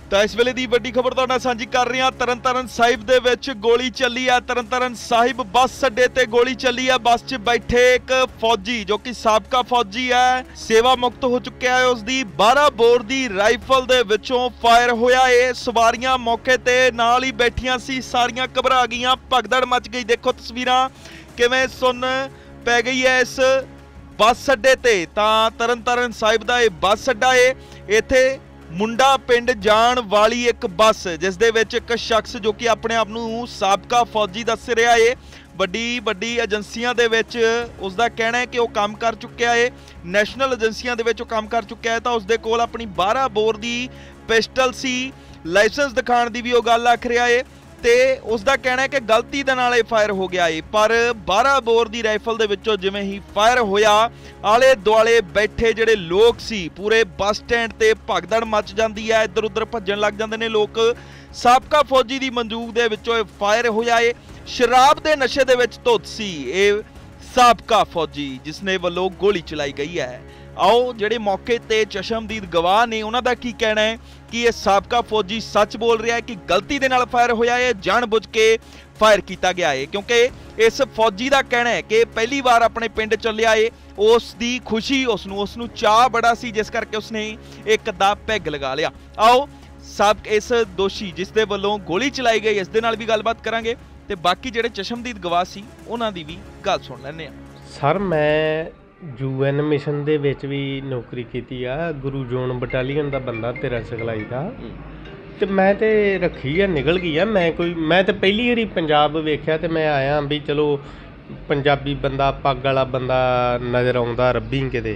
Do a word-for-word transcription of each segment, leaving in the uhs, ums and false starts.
ਤਾਂ ਇਸ ਵੇਲੇ ਦੀ ਵੱਡੀ ਖਬਰ ਤੁਹਾਡੇ ਨਾਲ ਸਾਂਝੀ ਕਰ ਰਹੇ ਹਾਂ। ਤਰਨਤਾਰਨ ਸਾਹਿਬ ਦੇ ਵਿੱਚ ਗੋਲੀ ਚੱਲੀ ਆ। ਤਰਨਤਾਰਨ ਸਾਹਿਬ ਬੱਸ ਅੱਡੇ ਤੇ ਗੋਲੀ ਚੱਲੀ ਆ। ਬੱਸ 'ਚ ਬੈਠੇ ਇੱਕ ਫੌਜੀ ਜੋ ਕਿ ਸਾਬਕਾ ਫੌਜੀ ਹੈ, ਸੇਵਾ ਮੁਕਤ ਹੋ ਚੁੱਕਿਆ ਹੈ, ਉਸ ਦੀ ਬਾਰਾਂ ਬੋਰ ਦੀ ਰਾਈਫਲ ਦੇ ਵਿੱਚੋਂ ਫਾਇਰ ਹੋਇਆ ਏ। ਸਵਾਰੀਆਂ ਮੌਕੇ ਤੇ ਨਾਲ ਹੀ ਬੈਠੀਆਂ ਸੀ, ਸਾਰੀਆਂ ਘਬਰਾ ਗਈਆਂ, ਭਗਦੜ ਮਚ ਗਈ। ਦੇਖੋ ਤਸਵੀਰਾਂ ਕਿਵੇਂ ਸੁੰਨ ਪੈ ਗਈ ਹੈ ਇਸ ਬੱਸ ਅੱਡੇ ਤੇ। ਤਾਂ ਤਰਨਤਾਰਨ ਸਾਹਿਬ ਦਾ ਇਹ ਬੱਸ ਅੱਡਾ ਏ। ਇੱਥੇ ਮੁੰਡਾ ਪਿੰਡ ਜਾਣ ਵਾਲੀ ਇੱਕ ਬੱਸ, ਜਿਸ ਦੇ ਵਿੱਚ ਇੱਕ ਸ਼ਖਸ ਜੋ ਕਿ ਆਪਣੇ ਆਪ ਨੂੰ ਸਾਬਕਾ ਫੌਜੀ ਦੱਸ ਰਿਹਾ ਏ, ਵੱਡੀ ਵੱਡੀ ਏਜੰਸੀਆਂ ਦੇ ਵਿੱਚ ਉਸ ਦਾ ਕਹਿਣਾ ਹੈ ਕਿ ਉਹ ਕੰਮ ਕਰ ਚੁੱਕਿਆ ਏ, ਨੈਸ਼ਨਲ ਏਜੰਸੀਆਂ ਦੇ ਵਿੱਚ ਉਹ ਕੰਮ ਕਰ ਚੁੱਕਿਆ ਹੈ। ਤਾਂ ਉਸ ਦੇ ਕੋਲ ਆਪਣੀ ਬਾਰਾਂ ਬੋਰ ਦੀ ਪਿਸਟਲ ਸੀ, ਲਾਇਸੈਂਸ ਦਿਖਾਉਣ ਦੀ ਵੀ ਉਹ ਗੱਲ ਆਖ ਰਿਹਾ ਏ, ਤੇ ਉਸ ਦਾ ਕਹਿਣਾ ਹੈ ਕਿ ਗਲਤੀ ਦੇ ਨਾਲ ਇਹ ਫਾਇਰ ਹੋ ਗਿਆ ਏ। ਪਰ ਬਾਰਾਂ ਬੋਰ ਦੀ ਰਾਈਫਲ ਦੇ ਵਿੱਚੋਂ ਜਿਵੇਂ ਹੀ ਫਾਇਰ ਹੋਇਆ, ਆਲੇ ਦੁਆਲੇ ਬੈਠੇ ਜਿਹੜੇ ਲੋਕ ਸੀ, ਪੂਰੇ ਬੱਸ ਸਟੈਂਡ ਤੇ ਭਗਦੜ ਮਚ ਜਾਂਦੀ ਹੈ, ਇੱਧਰ ਉੱਧਰ ਭੱਜਣ ਲੱਗ ਜਾਂਦੇ ਨੇ ਲੋਕ। ਸਾਬਕਾ ਫੌਜੀ ਦੀ ਬੰਦੂਕ ਦੇ ਵਿੱਚੋਂ ਇਹ ਫਾਇਰ ਹੋਇਆ ਏ। ਸ਼ਰਾਬ ਦੇ ਨਸ਼ੇ ਦੇ ਵਿੱਚ ਧੁੱਤ ਸੀ ਇਹ ਸਾਬਕਾ ਫੌਜੀ ਜਿਸ ਨੇ ਵੱਲੋਂ ਗੋਲੀ ਚਲਾਈ ਗਈ ਹੈ। ਆਓ ਜਿਹੜੇ ਮੌਕੇ ਤੇ ਚਸ਼ਮਦੀਦ ਗਵਾਹ ਨੇ ਉਹਨਾਂ ਦਾ ਕੀ ਕਹਿਣਾ ਹੈ ਕਿ ਇਹ ਸਾਬਕਾ ਫੌਜੀ ਸੱਚ ਬੋਲ ਰਿਹਾ ਹੈ ਕਿ ਗਲਤੀ ਦੇ ਨਾਲ ਫਾਇਰ ਹੋਇਆ ਹੈ, ਜਾਣਬੁੱਝ ਕੇ ਫਾਇਰ ਕੀਤਾ ਗਿਆ ਹੈ। ਕਿਉਂਕਿ ਇਸ ਫੌਜੀ ਦਾ ਕਹਿਣਾ ਹੈ ਕਿ ਪਹਿਲੀ ਵਾਰ ਆਪਣੇ ਪਿੰਡ ਚੱਲਿਆ ਏ, ਉਸ ਦੀ ਖੁਸ਼ੀ, ਉਸ ਨੂੰ ਉਸ ਨੂੰ ਚਾਹ ਬੜਾ ਸੀ, ਜਿਸ ਕਰਕੇ ਉਸਨੇ ਇੱਕ ਅੱਧਾ ਪੈਗ ਲਗਾ ਲਿਆ। ਆਓ ਸਭ ਇਸ ਦੋਸ਼ੀ ਜਿਸ ਦੇ ਵੱਲੋਂ ਗੋਲੀ ਚਲਾਈ ਗਈ ਇਸ ਦੇ ਨਾਲ ਵੀ ਗੱਲਬਾਤ ਕਰਾਂਗੇ ਤੇ ਬਾਕੀ ਜਿਹੜੇ ਚਸ਼ਮਦੀਦ ਗਵਾਹ ਸੀ ਉਹਨਾਂ ਦੀ ਵੀ ਗੱਲ ਸੁਣ ਲੈਂਦੇ ਹਾਂ। ਸਰ, ਮੈਂ ਯੂ ਐਨ ਮਿਸ਼ਨ ਦੇ ਵਿੱਚ ਵੀ ਨੌਕਰੀ ਕੀਤੀ ਆ, ਗੁਰੂ ਜੋਨ ਬਟਾਲੀਅਨ ਦਾ ਬੰਦਾ ਤੇਰਾ ਸਿਖਲਾਈ ਦਾ, ਤੇ ਮੈਂ ਤੇ ਰੱਖੀ ਆ, ਨਿਕਲ ਗਈ ਆ। ਮੈਂ ਕੋਈ ਮੈਂ ਤੇ ਪਹਿਲੀ ਵਾਰੀ ਪੰਜਾਬ ਵੇਖਿਆ ਤੇ ਮੈਂ ਆਇਆ ਵੀ ਚਲੋ ਪੰਜਾਬੀ ਬੰਦਾ, ਪੱਗ ਵਾਲਾ ਬੰਦਾ ਨਜ਼ਰ ਆਉਂਦਾ ਰੱਬੀ ਕਿਤੇ,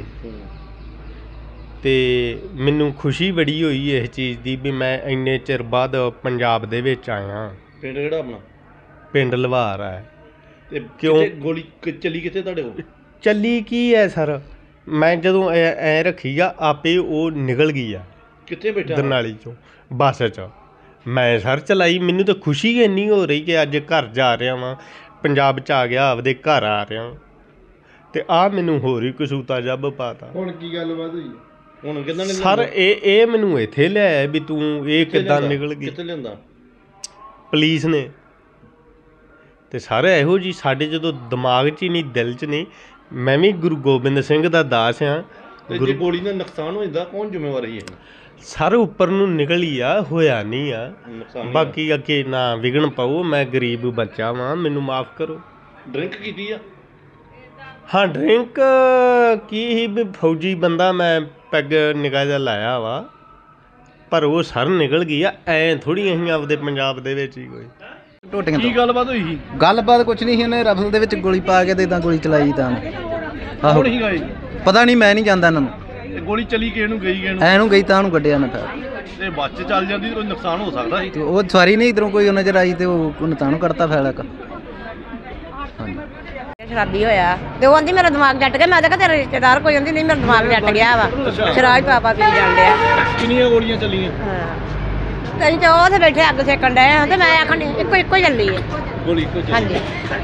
ਤੇ ਮੈਨੂੰ ਖੁਸ਼ੀ ਬੜੀ ਹੋਈ ਇਸ ਚੀਜ਼ ਦੀ ਵੀ ਮੈਂ ਇੰਨੇ ਚਿਰ ਬਾਅਦ ਪੰਜਾਬ ਦੇ ਵਿੱਚ ਆਇਆ। ਪਿੰਡ ਕਿਹੜਾ ਆਪਣਾ? ਪਿੰਡ ਲਵਾਰ ਹੈ। ਤੇ ਕਿਉਂ ਗੋਲੀ ਚੱਲੀ ਕਿੱਥੇ ਤੁਹਾਡੇ ਕੋਲ? ਚੱਲੀ ਕੀ ਹੈ ਸਰ, ਮੈਂ ਜਦੋਂ ਐ ਰੱਖੀ ਆ ਆਪੇ ਉਹ ਨਿਕਲ ਗਈ ਆ। ਕਿੱਥੇ ਬੈਠਾ? ਦਰਨਾਲੀ ਚੋਂ ਬੱਸ 'ਚ ਮੈਂ ਸਰ ਚਲਾਈ। ਮੈਨੂੰ ਤਾਂ ਖੁਸ਼ੀ ਇੰਨੀ ਹੋ ਰਹੀ ਕਿ ਅੱਜ ਘਰ ਜਾ ਰਿਹਾ ਵਾਂ, ਪੰਜਾਬ 'ਚ ਆ ਗਿਆ, ਆਪਦੇ ਘਰ ਆ ਰਿਹਾ, ਤੇ ਆਹ ਮੈਨੂੰ ਹੋਰ ਹੀ ਕਸੂਤਾ ਜੱਬ ਪਾਤਾ। ਹੁਣ ਕੀ ਗੱਲਬਾਤ ਹੋਈ? ਹੁਣ ਕਿੱਦਾਂ ਸਰ ਇਹ ਇਹ ਮੈਨੂੰ ਇੱਥੇ ਲਿਆਇਆ ਵੀ ਤੂੰ ਇਹ ਕਿੱਦਾਂ ਨਿਕਲ ਗਈ? ਕਿੱਥੇ ਲਿਆਂਦਾ? ਪੁਲਿਸ ਨੇ। ਤੇ ਸਾਰੇ ਇਹੋ ਜੀ ਸਾਡੇ ਜਦੋਂ ਦਿਮਾਗ 'ਚ ਹੀ ਨਹੀਂ, ਦਿਲ 'ਚ ਨਹੀਂ। ਮੈਂ ਵੀ ਗੁਰੂ ਗੋਬਿੰਦ ਸਿੰਘ ਦਾ ਦਾਸ ਹਾਂ। ਗੁਰੂ ਗੋਲੀ ਦਾ ਨੁਕਸਾਨ ਹੋ ਜਾਂਦਾ, ਕੌਣ ਜ਼ਿੰਮੇਵਾਰ ਹੈ? ਸਰ ਉੱਪਰ ਨੂੰ ਨਿਕਲੀ ਆ, ਹੋਇਆ ਨਹੀਂ ਆ। ਬਾਕੀ ਅੱਗੇ ਨਾ ਵਿਗਣ ਪਾਓ, ਮੈਂ ਗਰੀਬ ਬੱਚਾ ਵਾਂ, ਮੈਨੂੰ ਮਾਫ ਕਰੋ। ਡਰਿੰਕ ਕੀਤੀ ਆ? ਹਾਂ, ਡਰਿੰਕ ਕੀ ਹੀ ਵੀ ਫੌਜੀ ਬੰਦਾ, ਮੈਂ ਪੈਗ ਨਿਗਾਹ ਜਿਹਾ ਲਾਇਆ ਵਾ, ਪਰ ਉਹ ਸਰ ਨਿਕਲ ਗਈ ਆ। ਐਂ ਥੋੜ੍ਹੀ ਅਸੀਂ ਆਪਦੇ ਪੰਜਾਬ ਦੇ ਵਿੱਚ ਹੀ ਕੋਈ ਟੋਟੀਆਂ ਕੀ ਗੱਲਬਾਤ ਹੋਈ ਸੀ? ਗੱਲਬਾਤ ਕੁਛ ਨਹੀਂ ਸੀ, ਉਹਨੇ ਰਫਲ ਦੇ ਵਿੱਚ ਗੋਲੀ ਪਾ ਕੇ ਤੇ ਇਦਾਂ ਗੋਲੀ ਚਲਾਈ ਤਾਂ। ਆਹੋ, ਨਹੀਂ ਗਏ? ਪਤਾ ਨਹੀਂ, ਮੈਂ ਨਹੀਂ ਜਾਂਦਾ ਇਹਨਾਂ ਨੂੰ। ਗੋਲੀ ਚਲੀ ਕਿਹਨੂੰ ਨੂੰ ਗਈ ਕਿਹਨੂੰ? ਐਨੂੰ ਗਈ ਤਾਂ ਉਹਨੂੰ ਕੱਢਿਆ ਨਾ ਫਿਰ। ਤੇ ਬੱਸ 'ਚ ਚੱਲ ਜਾਂਦੀ ਤਾਂ ਕੋਈ ਨੁਕਸਾਨ ਹੋ ਸਕਦਾ ਸੀ। ਤੇ ਉਹ ਸਵਾਰੀ ਨਹੀਂ ਇਧਰੋਂ ਕੋਈ ਨਜ਼ਰ ਆਈ ਤੇ ਉਹ ਉਹਨੇ ਤਾਂ ਨੂੰ ਕੱਢਤਾ ਫੈਲ ਇੱਕ। ਹਾਂਜੀ, ਸ਼ਰਾਬੀ ਹੋਇਆ ਤੇ ਉਹ ਆਂਦੀ ਮੇਰਾ ਦਿਮਾਗ ਜੱਟ ਗਿਆ। ਮੈਂ ਤਾਂ ਕਿਹਾ ਤੇਰਾ ਰਿਸ਼ਤੇਦਾਰ ਕੋਈ ਆਂਦੀ ਨਹੀਂ, ਮੇਰਾ ਦਿਮਾਗ ਜੱਟ ਗਿਆ ਵਾ, ਸ਼ਰਾਬ ਪਾਪਾ ਪੀ ਜਾਂਦੇ ਆ। ਕਿੰਨੀਆਂ ਗੋਲੀਆਂ ਚੱਲੀਆਂ? ਤਿੰਨ ਚ ਉਹ ਤੇ ਬੈਠੇ ਅੱਗ ਸੇਕਣ ਡਏ ਆ ਤੇ ਮੈਂ ਆਖਣ ਇੱਕੋ ਇੱਕੋ ਚੱਲੀ ਹੈ ਗੋਲੀ। ਇੱਕੋ ਹਾਂਜੀ,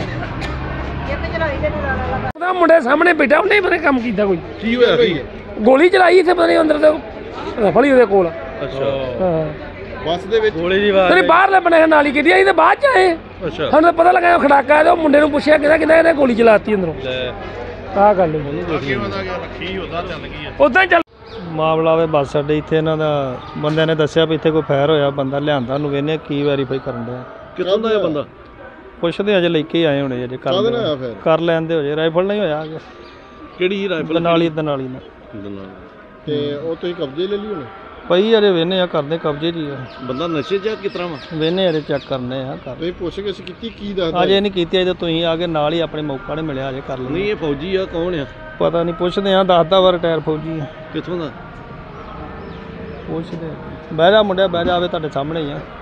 ਉਹਦਾ ਮੁੰਡੇ ਸਾਹਮਣੇ ਬੈਠਾ, ਉਹਨੇ ਪਤਾ ਕੰਮ ਕੀਤਾ। ਕੋਈ ਕੀ ਹੋਇਆ ਸੀ? ਗੋਲੀ ਚਲਾਈ ਇੱਥੇ, ਪਤਾ ਨਹੀਂ ਅੰਦਰ ਤੇ ਰਫਲ ਹੀ ਉਹਦੇ ਕੋਲ। ਅੱਛਾ, ਹਾਂ, ਬੱਸ ਦੇ ਵਿੱਚ ਗੋਲੀ ਦੀ ਆਵਾਜ਼? ਤੇਰੀ ਬਾਹਰਲੇ ਬਣੇ ਨਾਲੀ ਕੀਤੀ, ਅਸੀਂ ਤੇ ਬਾਅਦ ਚ ਆਏ। ਅੱਛਾ, ਸਾਨੂੰ ਪਤਾ ਲੱਗਾ ਉਹ ਖੜਾਕਾ, ਤੇ ਉਹ ਮੁੰਡੇ ਨੂੰ ਪੁੱਛਿਆ ਕਿਹਦਾ ਕਿਹਦਾ ਇਹਨੇ ਗੋਲੀ ਚਲਾਤੀ ਅੰਦਰੋਂ। ਆਹ ਗੱਲ ਉਦਾਂ ਚੱਲ ਮਾਮਲਾ ਵੇ ਬੱਸ ਅੱਡੇ ਇੱਥੇ ਇਹਨਾਂ ਦਾ ਬੰਦਿਆਂ ਨੇ ਦੱਸਿਆ ਵੀ ਇੱਥੇ ਕੋਈ ਫਾਇਰ ਹੋਇਆ, ਬੰਦਾ ਲਿਆਂਦਾ, ਉਹਨੂੰ ਵੇਖਦੇ ਕੀ ਵੈਰੀਫਾਈ ਕਰਨ ਡਿਆ। ਕਿੱਥੋਂ ਦਾ ਇਹ ਬੰਦਾ? ਪੁੱਛਦੇ ਅਜੇ ਲੈ ਕੇ ਆਏ ਹੋਣੇ, ਅਜੇ ਕਰ ਕਰ ਲੈਂਦੇ ਹੋ ਜੇ। ਰਾਈਫਲ ਨਹੀਂ ਹੋਇਆ। ਕਿਹੜੀ ਰਾਈਫਲ? ਦਨਾਲੀ ਦਨਾਲੀ ਨਾਲ। ਤੇ ਉਹ ਤੁਸੀਂ ਕਬਜ਼ੇ ਲੈ ਲਈ ਹੁਣ? ਪਈ ਅਜੇ ਵੇਖਦੇ ਆ, ਕਰਦੇ ਕਬਜ਼ੇ 'ਚ ਹੀ ਆ। ਬੰਦਾ ਨਸ਼ੇ 'ਚ ਕਿਸ ਤਰ੍ਹਾਂ ਵਾ? ਵੇਖਦੇ ਅਜੇ ਚੈੱਕ ਕਰਨੇ ਆ। ਕਰ ਤੁਸੀਂ ਪੁੱਛ ਕੇ ਕੀਤੀ ਕੀ ਦੱਸਦਾ? ਅਜੇ ਨਹੀਂ ਕੀਤੀ, ਅਜੇ ਤੁਸੀਂ ਆ ਕੇ ਨਾਲ ਹੀ ਆਪਣੇ ਮੌਕਾ ਨਹੀਂ ਮਿਲਿਆ, ਅਜੇ ਕਰ ਲੈਂਦੇ। ਨਹੀਂ ਇਹ ਫੌਜੀ ਆ, ਕੌਣ ਆ? ਪਤਾ ਨਹੀਂ, ਪੁੱਛਦੇ ਆ। ਦੱਸਦਾ ਵਾ ਰਿਟਾਇਰ ਫੌਜੀ ਆ। ਕਿੱਥੋਂ ਦਾ? ਪੁੱਛਦੇ ਬਹਿ ਜਾ ਮੁੰਡਿਆ, ਬਹਿ ਜਾ, ਆਵੇ ਤੁਹਾਡੇ ਸਾਹਮਣੇ ਹੀ ਆ।